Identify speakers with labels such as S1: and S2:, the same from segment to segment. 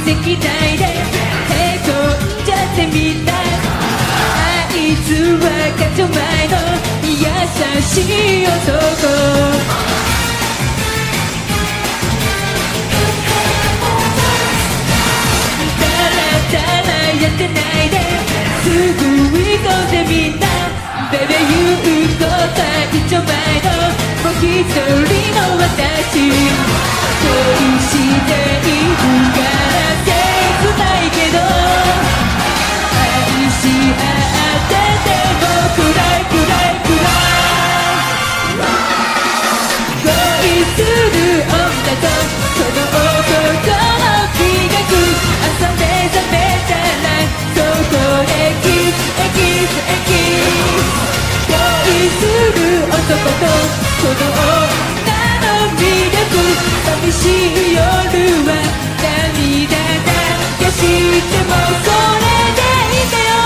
S1: 石台でへこんじゃってみた。あいつはガチョ前の優しい男。だらやってないですぐ行こうぜみんな。ベベ言うこと一丁前のもう一人の私。恋しているから切ないけど愛し合ってても暗い暗い暗い。恋する女とその男の美学朝目覚めたらそこでキスキスキス。恋する男とその女の魅力。寂しい夜は涙だけしてもそれでいいんだよ。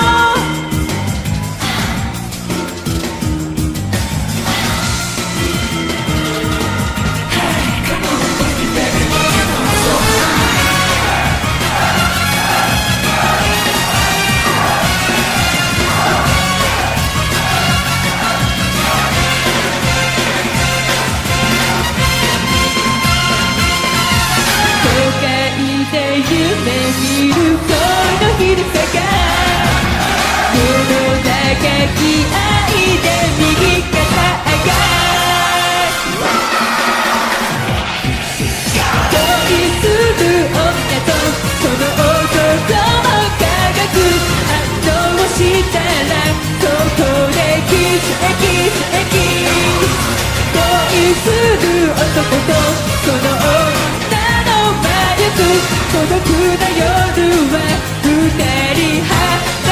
S1: 夢見る恋の昼下がこの長き愛で右肩上が恋する女とその男の科学反応したらそこでキスキスキス。恋する男とその女の魔力孤独な夜は二人は